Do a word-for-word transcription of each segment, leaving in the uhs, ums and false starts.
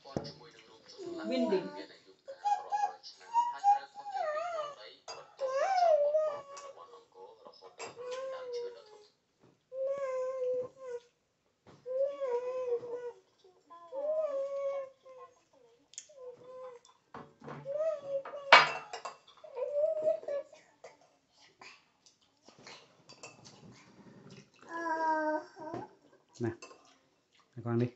Binding. Nè, con ăn đi.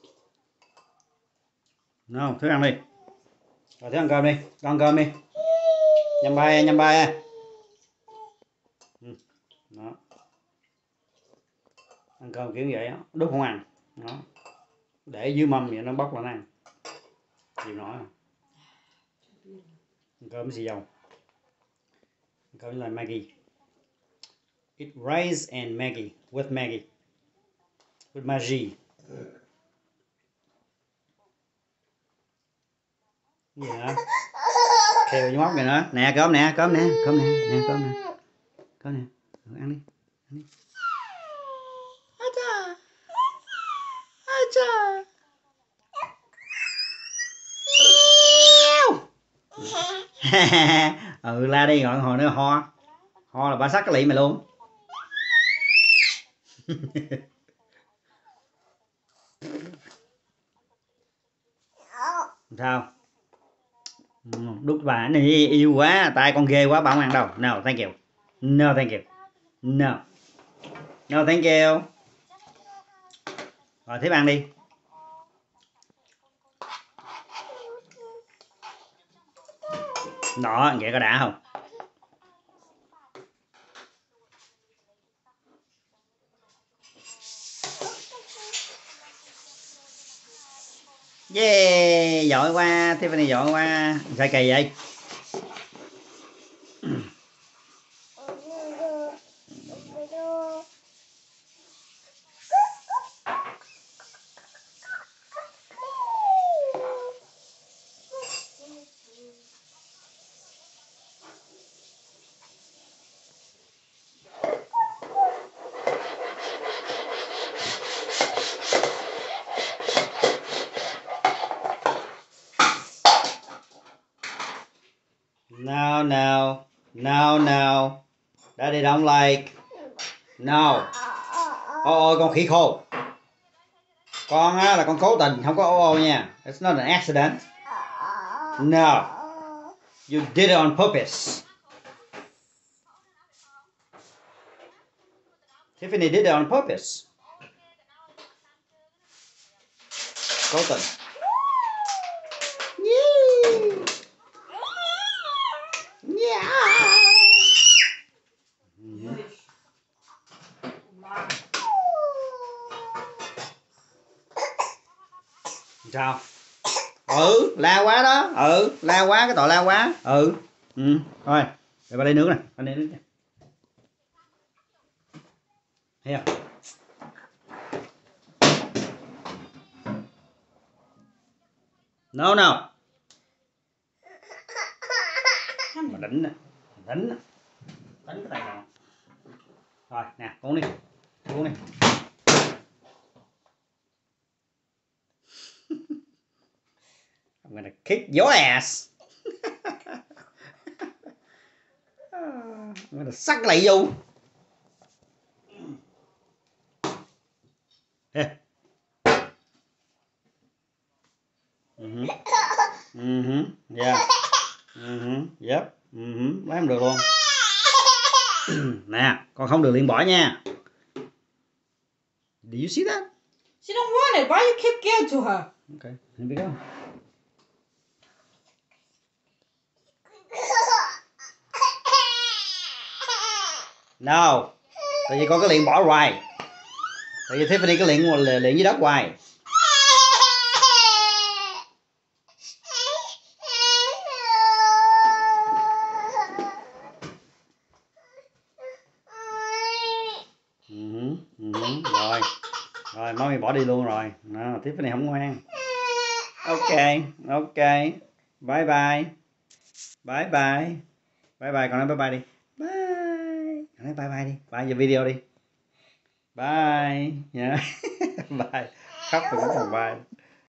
Nào, thức ăn đi. Rồi thức ăn cơm đi, con ăn cơm đi. Nhâm bài, nhâm bài. Ừ. Đó. Ăn cơm kiểu vậy đó, đút không ăn. Đó. Để dưới mâm vậy nó bóc là nó ăn. Chịu nổi không? Ăn cơm với xì dầu. Ăn cơm với lại Maggie. Eat rice and Maggie with Maggie. With Maggie. Gì nữa? Khều với móc này nữa. Nè cơm nè, cơm nè, cơm nè, nè cơm nè. Cơm nè. Ăn đi. Ăn đi. Acha. Acha. Ừ, la đi gọi hồi nữa ho. Ho là bà sắc cái lị mày luôn. Sao? Đút bà này yêu quá, tay con ghê quá, bà không ăn đâu. No, thank you. No, thank you. No. No, thank you. Rồi, tiếp ăn đi. Đó, vậy có đã không? Yeah, giỏi quá, Tiffany giỏi quá. Sao kỳ vậy? No, no, no, no. Daddy don't like. No. Ôi, con khỉ khô. Con á, là con cố tình, không có ô ô nha. It's not an accident. No. You did it on purpose. Tiffany did it on purpose. Cố tình. Yeah. Yeah. Sao? Ừ, la quá đó. Ừ, la quá, cái tội la quá. Ừ. Ừ, thôi. Để bà lấy nước nè, bà lấy nước nè. Thấy không? No, no. Mà đỉnh nè, đỉnh nè. Đánh cái tay nào. Rồi, nè, uống đi. Uống đi. I'm gonna kick your ass. I'm gonna suck lại vô. Hey. Mhm. Mhm. Yeah. Mhm. Yep. Mhm. Lấy không được luôn. Nè, con không được liền bỏ nha. Do you see that? She don't want it. Why you keep giving to her? Okay, here we go. No. Tại vì con cái liền bỏ hoài. Tại vì Tiffany cái liền liền dưới đất hoài. Uh-huh, uh-huh. Rồi. Rồi, mommy bỏ đi luôn rồi. No, Tiffany không ngoan. Ok, ok. Bye bye. Bye bye. Bye bye, con nói bye bye đi. Bye. Con nói bye bye đi. Bye giờ video đi. Bye. Yeah. Bye. Khóc rồi cũng còn bye.